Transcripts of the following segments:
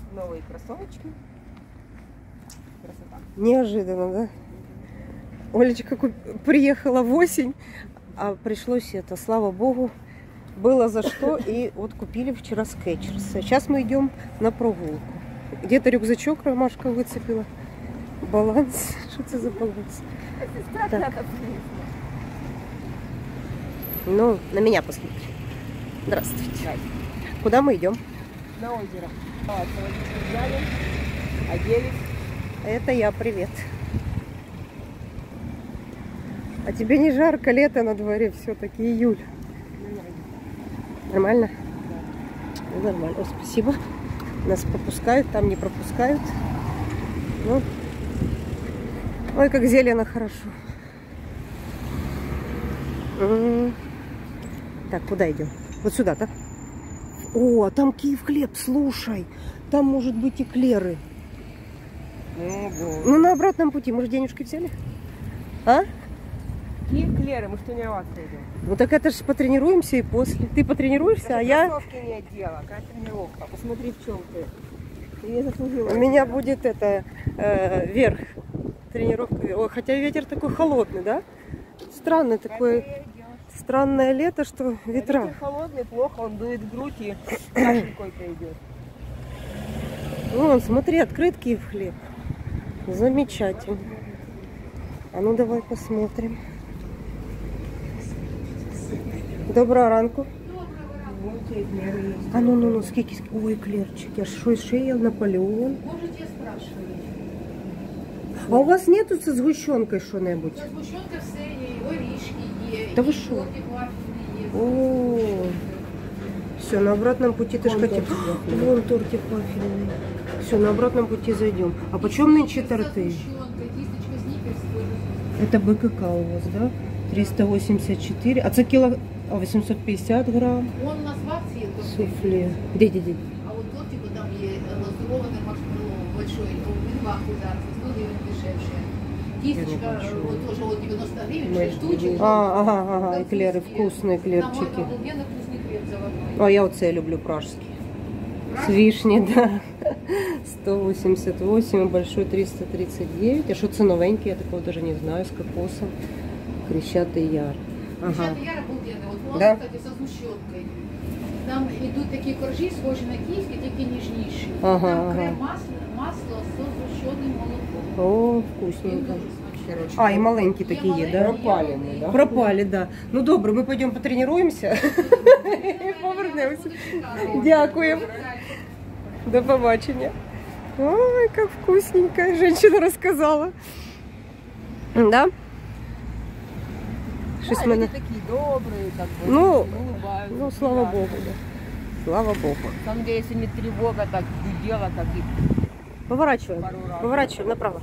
новые кроссовочки. Красота. Неожиданно, да? Олечка приехала в осень, а пришлось это, слава богу, было за что. И вот купили вчера скетчерс. Сейчас мы идем на прогулку. Где-то рюкзачок Ромашка выцепила. Баланс. Что это за баланс? Так. Ну, на меня посмотри. Здравствуйте. Куда мы идем? На озеро. Взяли, оделись. Это я, привет. А тебе не жарко, лето на дворе, все-таки июль. Нормально? Да. Ну, нормально. О, спасибо. Нас пропускают, там не пропускают. Ну. Ой, как зелено, хорошо. Так, куда идем? Вот сюда, да? О, а там Киев хлеб, слушай. Там может быть эклеры. Ну, на обратном пути. Мы же денежки взяли? А? Какие эклеры? Мы что, не вас идем? Ну так это же потренируемся и после. Ты потренируешься, а я... Кроссовки не одела, какая тренировка. Посмотри, в чем ты. Ты не заслужила. У меня будет это верх. Тренировка. Ой, хотя ветер такой холодный, да? Странный такой. Странное лето, что ветра. Ветер холодный, плохо, он дует в грудь и кашель какой-то идет. Вон, смотри, открытки в хлеб. Замечательно. А ну давай посмотрим. Доброго ранку. А ну, скільки. Ой, клерчики, а что еще я Наполеон? Можете спрашивать. А у вас нету со сгущенкой что-нибудь? Со сгущенкой все є, орішки є, Да вы шо? тортик вафельний є. О, все, на обратном пути ты ж хотел. Вон тортик вафельный. Все, на обратном пути зайдем. А почем нынче торты? Со сгущенкой, кисточка сникерс. Это БКК у вас, да? 384. А це кило 850 грамм. Он у нас в акции только. Суфле. Где? А вот тортик вот там є лазурованный маршмеллоу большой, в львах ударится, 100 гривен дешевше. Кисточка вот тоже вот 90 гривен, 6 штучек. Ага, эклеры, вкусные эклерчики. Там обалденно вкусный хлеб заводной. А я вот люблю пражский. С вишней, да. 188, большой 339. А что ценовенький, я такого даже не знаю, с кокосом. Крещатый яр. Ага. Крещатый яр обалденный. Вот он, Да? кстати, со сгущенкой. Там идут такие коржи, схожі на київські, тільки ніжніші. Ага, Там крем ага. масло з згущеним молоком. О, Він вкусненько. дуже смачний. Короче, А, и маленькие такие, маленькие, да? пропаленные, да? Пропали, да. Ну добре, ми пойдемо потренуємося. І повернемося. Дякуємо. До побачення. Ой, как вкусненько. Женщина рассказала. Да? Щось Да, мене... люди такие добрые, как бы, Ну, улыбаются. Ну, слава Да. Богу, да. Слава Богу. На самом деле, если не тревога, так гудела, как и Поворачиваем. пару раз. Поворачиваем направо.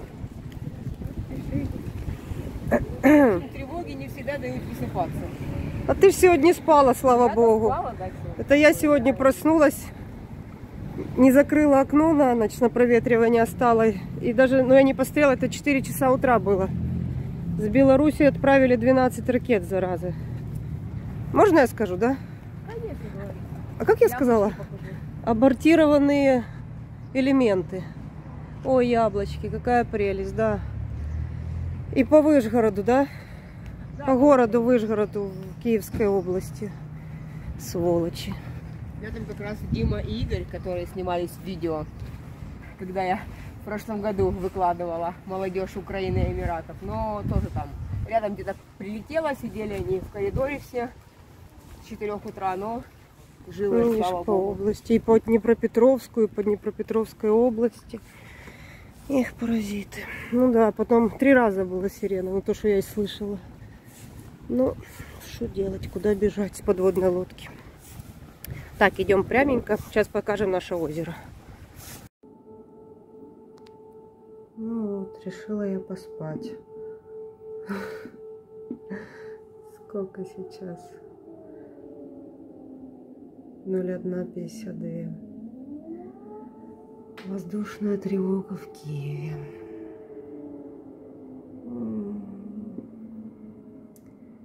Тревоги не всегда дают высыпаться. А ты ж сегодня спала, слава Я-то Богу. спала, да, всё. Это я сегодня проснулась, не закрыла окно на ночь, на проветривание стало. И даже, ну я не посмотрела, это 4 часа утра было. С Беларуси отправили 12 ракет, заразы. Можно я скажу, да? Конечно, говори. А как я сказала? покажу. Абортированные элементы. Ой, яблочки, какая прелесть, да. И по Вышгороду, да? По городу Вышгороду в Киевской области. Сволочи. Я там как раз Дима и Игорь, которые снимались в видео, когда я в прошлом году выкладывала молодежь Украины и Эмиратов, но тоже там рядом где-то прилетело, сидели они в коридоре все с 4 утра, но жилось, Ну, слава по богу. области. И по Днепропетровскую, и по Днепропетровской области. Эх, паразиты. Ну да, потом 3 раза была сирена, ну то, что я и слышала. Ну, что делать, куда бежать с подводной лодки. Так, идем пряменько. Сейчас покажем наше озеро. Ну вот, решила я поспать. Сколько сейчас? 01:52. Воздушная тревога в Киеве.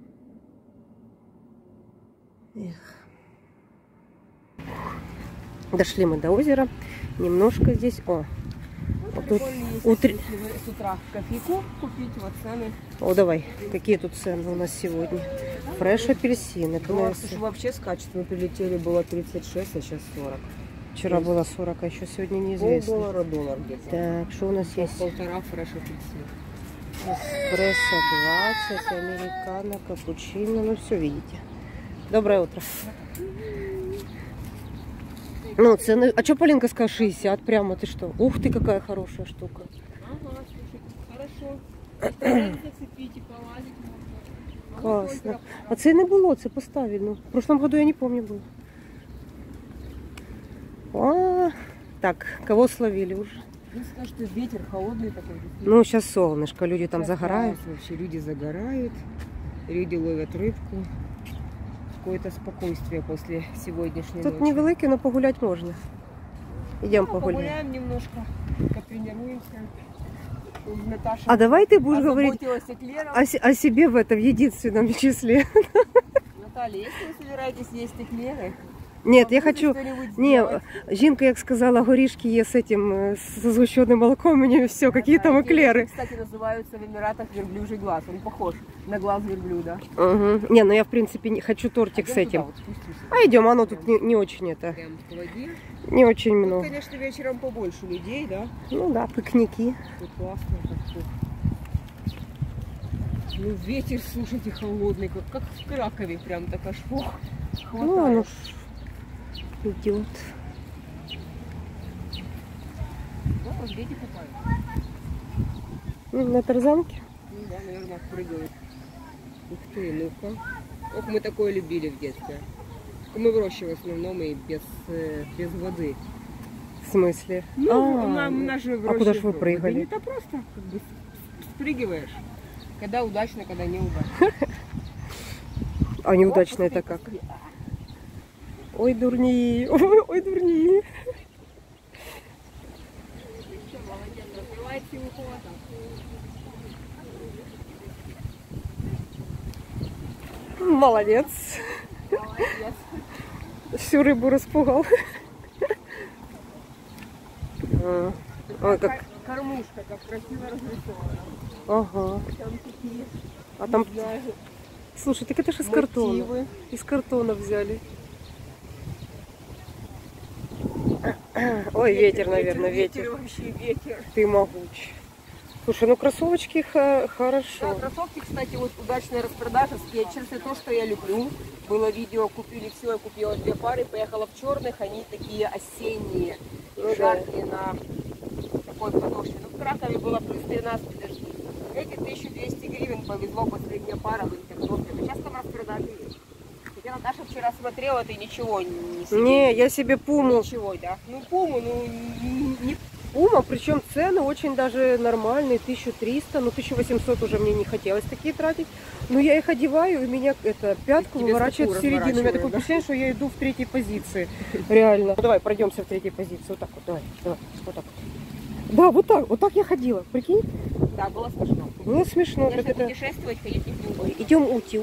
Эх. Дошли мы до озера. Немножко здесь. О, Вот тут прикольно, если утро- вы с утра кофейку купить, вот цены. О, давай. Какие тут цены у нас сегодня? Фреш апельсины. Доллар, слушай, вообще с качеством прилетели, было 36, а сейчас 40. Вчера было 40, а еще сегодня неизвестно. Полдоллара доллар где-то. Так, что у нас есть? Полтора фреш апельсин. Эспрессо 20, американо, капучино. Ну, все видите. Доброе утро. Ну, цены... А что Полинка сказала 60 прямо? Ты что? Ух ты, какая хорошая штука. Ага, слушай, хорошо. Зацепить и полазить можно. Классно. А цены было, це поставили. Ну, в прошлом году я не помню было. А, так, кого словили уже? Ну, скажешь, что ветер холодный такой. Ну, сейчас солнышко, люди там Сейчас загорают. классно вообще, люди загорают, люди ловят рыбку. Какое-то спокойствие после сегодняшней Тут ночи. невелике, но погулять можно. Идем Ну, погуляем. погуляем немножко, потренируемся. Наташа А давай ты будешь говорить озаботилась эклером. о себе в этом единственном числе. Наталья, если вы собираетесь есть эклеры, Нет, я попробуйте хочу... что-нибудь Не, сделать. Жінка, як сказала, горішки є з этим, з згущенным молоком, у нее все, какие там Эти, эклеры. кстати, называются в Эмиратах верблюжий глаз. Он похож на глаз верблюда. Угу. Не, ну я в принципе не хочу тортик с Пойдем туда, этим. вот спустимся. А идем, оно тут не очень это, Прям к воде. не очень Тут, много. конечно, вечером побольше людей, да? Ну да, пикники. Тут классно как-то. Ну, ветер, слушайте, холодный, как в Кракове, прям так аж ох, Ну, оно хватает. ж идет. Да, вот дети купаются. На тарзанке. Ну да, наверное, прыгают. Ух ты, ну-ка. Ох, мы такое любили в детстве. Мы в роще в основном и без воды. В смысле? Ну, А, на же в а куда роще ж вы прыгали? Это просто как бы спрыгиваешь. Когда удачно, когда неудачно. А неудачно О, это посмотри, как? Ой, дурни, ой, дурни. Всё, молодец, развивай силу хвата. Молодец. Молодец. Всю рыбу распугал. Ой, как... Кормушка, как красиво разрисована. Ага. Там такие, А там... не знаю, Слушай, так это же из картона. мотивы. Из картона взяли. Ой, ветер, наверное, ветер. Вообще ветер. Ты могуч. Слушай, ну кроссовочки Да, хорошо. кроссовки, кстати, вот удачная распродажа, скетчерсы, то, что я люблю. Было видео, купили все, я купила 2 пары, поехала в черных, они такие осенние, Ну жаркие на такой подошве. Ну, в Кракове было плюс 13 дождей. Эти 1200 гривен повезло, последняя пара в Интертопе. Но сейчас там распродажи есть. Хотя Наташа вчера смотрела, ты ничего не себе. Не, я себе пуму. Ничего, да. Ну, пуму, ну, не... Пума, причем цены очень даже нормальные, 1300, ну 1800 уже мне не хотелось такие тратить. Но я их одеваю, и меня это пятку Тебе выворачивает в стопу середину. У меня такое разворачивает, да? впечатление, что я иду в 3-й позиции. Реально. Ну, давай, пройдемся в 3-й позиции. Вот так вот, давай, давай, вот так вот. Да, вот так я ходила, прикинь? Да, было смешно. Было смешно. Конечно, Как это... путешествовать, ходить не буду. Ой, идем ути.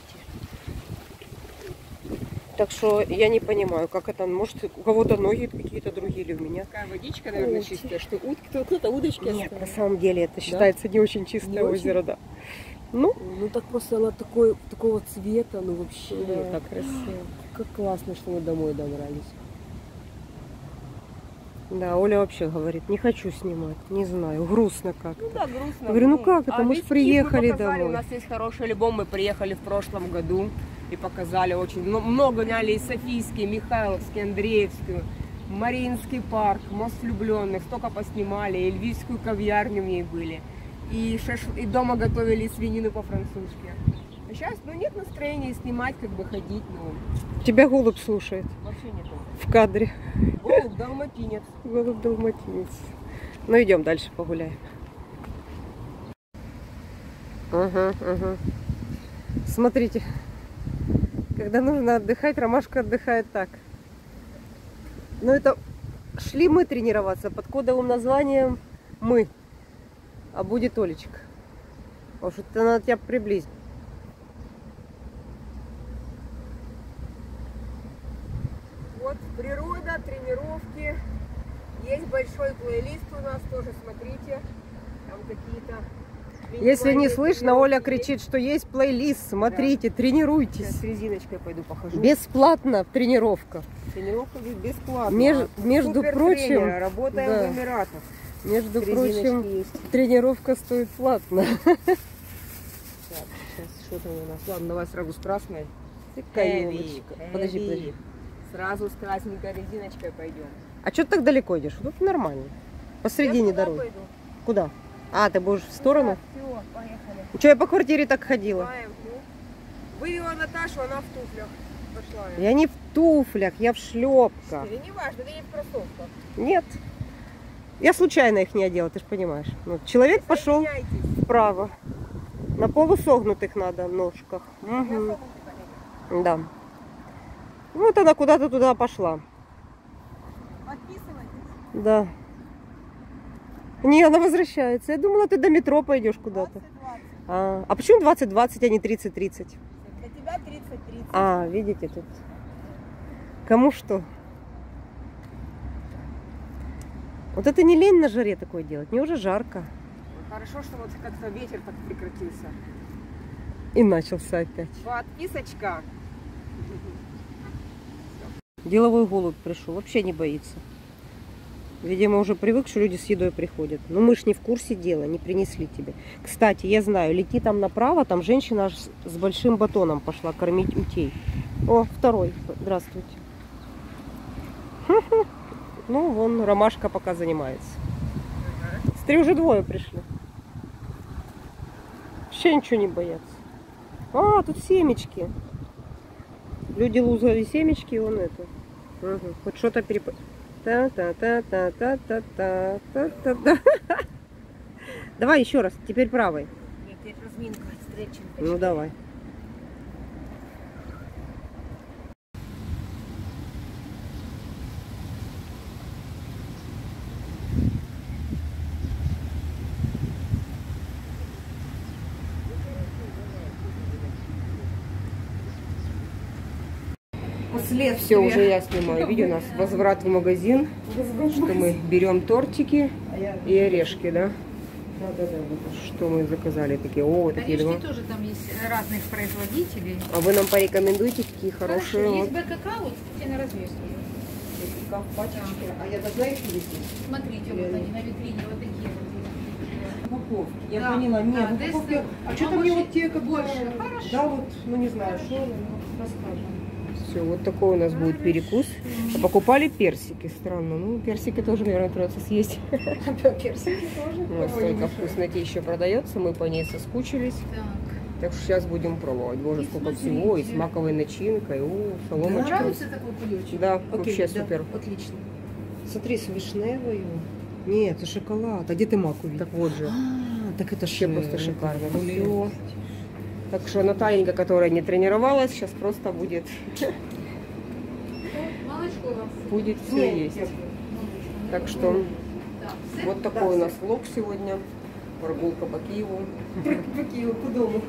Так что я не понимаю, как это, может, у кого-то ноги какие-то другие или у меня. Такая водичка, наверное, Ути. чистая, что кто-то удочки Нет, оставил. на самом деле это считается не очень чистое Не очень? озеро, да. Ну, Ну так просто она такого цвета, ну вообще да, так красиво. как классно, что мы домой добрались. Да, Оля вообще говорит, не хочу снимать, не знаю, грустно как-то. Ну да, грустно. Я говорю, ну как это, мы ж весь приехали Киев мы показали, домой. У нас есть хороший альбом, мы приехали в прошлом году и показали очень много гняли и Софийский, Михайловский, Андреевскую, Мариинский парк, Мост влюбленных, столько поснимали, и Львивскую кав'ярню в ней были, и дома готовили свинину по-французски. А сейчас, нет настроения снимать, как бы ходить, Тебя голубь слушает вообще не то. в кадре. Голубь, далматинец. Голубь далматинец. Ну идем дальше погуляем. Ага. Смотрите, когда нужно отдыхать, Ромашка отдыхает так. Но это шли мы тренироваться под кодовым названием «Мы». А будет Олечка. Может, это надо тебя приблизить. Вот Природа, тренировки. Есть большой плейлист у нас тоже, смотрите. Там какие-то... Если не слышно, Оля кричит, что есть плейлист. Смотрите, тренируйтесь. Сейчас с резиночкой пойду похожу. Бесплатно тренировка. Тренировка здесь бесплатная. Между прочим, Супертренер, работаем да. в Эмиратах. Между Резиночки прочим, есть. тренировка стоит платно. Так, сейчас что там у нас? Ладно, давай сразу с красной. Какая елочка. Подожди. Сразу с красненькой резиночкой пойдем. А что ты так далеко идешь? Тут нормально. Посредине дороги. Пойду. Куда? А, ты будешь в сторону? Все, поехали. Что я по квартире так ходила? Знаем, ну. Вывела Наташу, она в туфлях пошла. Я не в туфлях, я в шлепках. Или не важно, ты не в кроссовках. Нет. Я случайно их не одела, ты же понимаешь. Ну, человек пошел Соединяйтесь. вправо. На полусогнутых надо ножках. Угу. Да. Вот она куда-то туда пошла. Подписывайтесь. Да. Не, она возвращается. Я думала, ты до метро пойдешь куда-то. 20-20. А почему 20-20, а не 30-30? Для тебя 30-30. А, видите, тут кому что. Вот это не лень на жаре такое делать. Мне уже жарко. Хорошо, что вот как-то ветер так прекратился. И начался опять. Подписочка. Деловой голубь пришел, вообще не боится. Видимо, уже привык, что люди с едой приходят. Но мы ж не в курсе дела, не принесли тебе. Кстати, я знаю, лети там направо, там женщина аж с большим батоном пошла кормить утей. О, второй. Здравствуйте. Ну, вон, ромашка пока занимается. Смотри, уже двое пришли. Вообще ничего не боятся. А, тут семечки. Люди лузали семечки, и он это. Угу. Хоть что-то переп... Та-та-та-та-та-та-та-та-та. Давай еще раз, теперь правой. Теперь разминка, стретчинг. Ну давай. Все, уже я снимаю видео. У нас возврат в магазин. Что мы берем тортики и орешки, да? Да. Что мы заказали такие? О, такие два. Орешки тоже там есть разных производителей. А вы нам порекомендуете, какие хорошие? Хорошо, Вот. есть БКК, вот тебе на развес. В пачечке. А я должна их видеть? Смотрите, вот они на витрине, вот такие вот. Упаковки. Я Да, поняла. Нет, да, упаковки. тесты. А что-то мне вот те, как больше. Хорошо. Да, вот, ну не знаю, что, расскажем. Все, вот такой у нас будет перекус. А покупали персики, странно. Ну, персики тоже, наверное, придется съесть. Персики тоже. Вот столько вкусноты еще продается, мы по ней соскучились. Так. Так что сейчас будем пробовать. Боже, сколько всего. И с маковой начинкой, соломочкой. Нравится такой кулечек? Да, Окей, вообще да. супер. Отлично. Смотри, с вишневой. Нет, это шоколад. А где ты мак увидел? Так вот же. А, так это Вообще ж, просто это шикарно. буле. Всё. Так что Натальенька, которая не тренировалась, сейчас просто будет Молочко у вас. все есть. Так что Да. вот такой у нас влог сегодня. Прогулка по Киеву. По Киеву, по дому.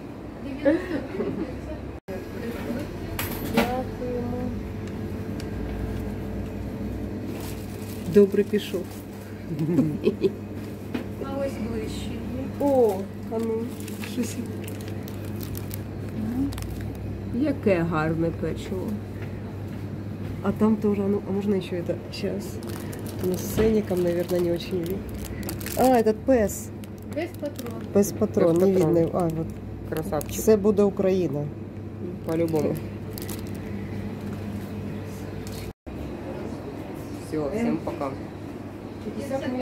Добрий пішов. А ось ближче. О, а ну, щось. Яке гарне печиво. А там тоже, ну, а можно еще это сейчас? Ну, с ценником, наверное, не очень видно. А, этот пес. Без патрон. Пес-патрон, Пес-патрон. не видно. А, вот. Красавчик. Це буде Україна. По-любому. Все, всем пока.